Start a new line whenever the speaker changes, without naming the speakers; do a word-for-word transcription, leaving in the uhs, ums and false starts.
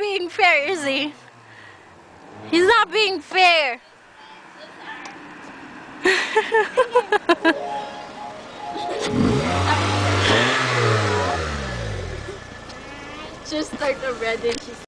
being fair, is he? He's not being fair.
Just start already. She's